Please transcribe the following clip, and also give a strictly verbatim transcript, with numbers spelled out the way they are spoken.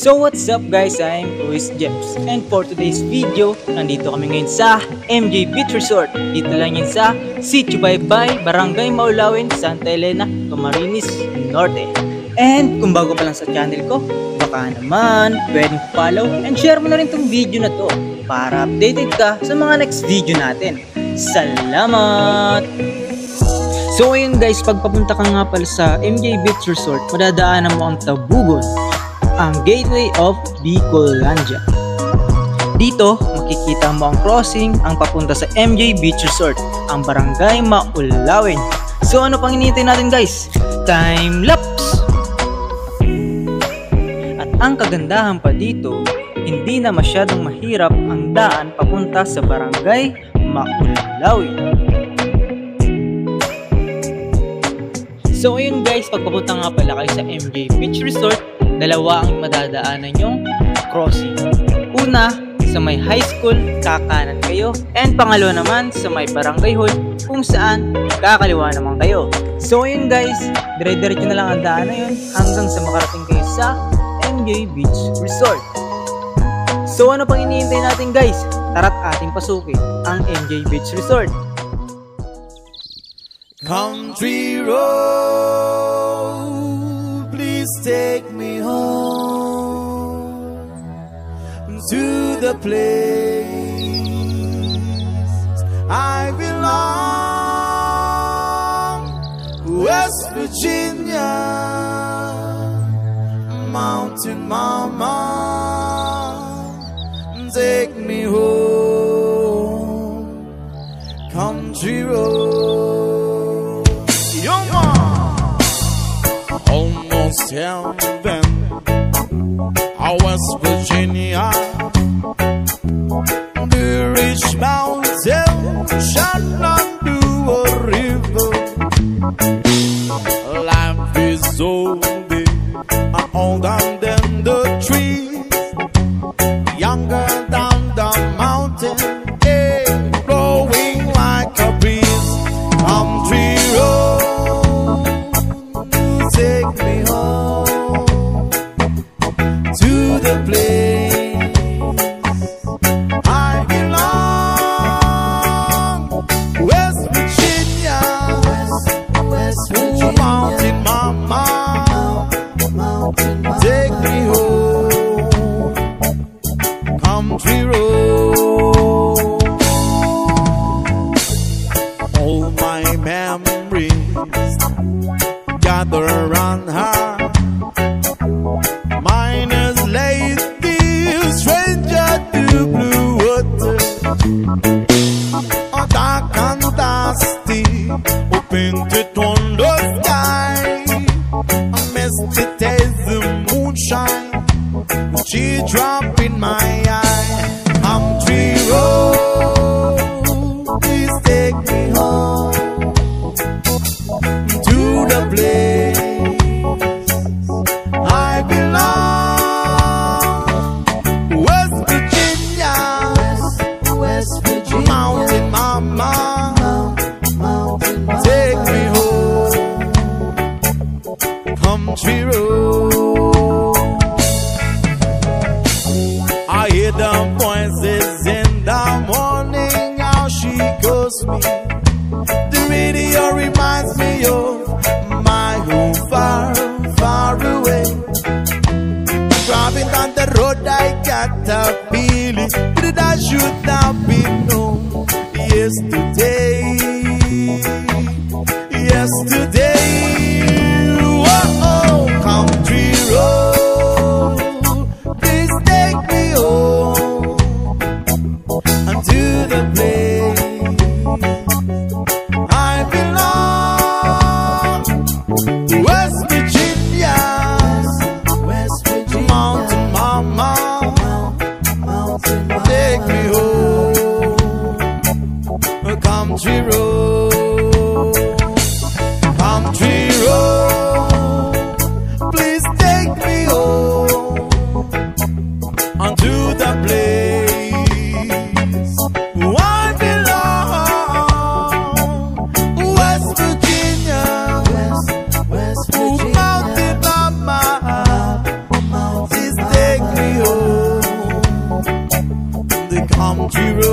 So what's up guys, I'm Jepz, and for today's video, nandito kami ngayon sa M J Beach Resort. Dito lang yun sa Sitio Baybay, Barangay Maulawin, Santa Elena, Camarines, Norte. And kung bago pa lang sa channel ko, baka naman pwedeng follow and share mo na rin tong video na to para updated ka sa mga next video natin. Salamat! So ayun guys, pag papunta ka nga pala sa M J Beach Resort, madadaanan mo ang Tabugon, ang gateway of Bicolandia. Dito, makikita mo ang crossing ang papunta sa M J Beach Resort, ang Barangay Maulawin. So ano pang hinihintay natin guys? Time lapse! At ang kagandahan pa dito, hindi na masyadong mahirap ang daan papunta sa Barangay Maulawin. So ayun guys, pagpapunta nga pala kayo sa M J Beach Resort, dalawa ang madadaanan yung crossing. Una, sa may high school, kakanan kayo. And pangalawa naman, sa may barangay hall, kung saan kakaliwa naman kayo. So ayun guys, dire-diretso na lang ang daan na yun hanggang sa makarating kayo sa M J Beach Resort. So ano pang iniintay natin guys? Tara't ating pasukin ang M J Beach Resort. Country road, please take me home to the place I belong, West Virginia, Mountain Mama, take me home, country road. Almost heaven, West Virginia, the rich mountain shall undo a river. Life is so big and older than the trees, younger than the mountain, hey, blowing like a breeze. Country road, take me home to the place I belong, West Virginia, West, West Virginia. Ooh, Mountain Mama, Mountain Mama, take me home, country road. All my memories gather around her, miners lady, stranger to blue water, a dark and dusty, painted on the sky, a misty taste of moonshine, she drop in my eye. Country road, please take me home to the place I belong, West Virginia, West, West Virginia, Mountain Mama, Mountain Mama, take me home, country road. I hear the voices in the morning, how she calls me. The radio reminds me of my home far, far away. Driving down the road, I got a feeling that I should not be known. Yesterday, yesterday, oh, oh, country road, please take me home unto the place I belong, West Virginia, West Virginia, Mountain Mama, Mountain Mama, take me home, a country road, country road, please take me home unto the place I belong, West Virginia, West, West Virginia, Mountain Mama, please take She wrote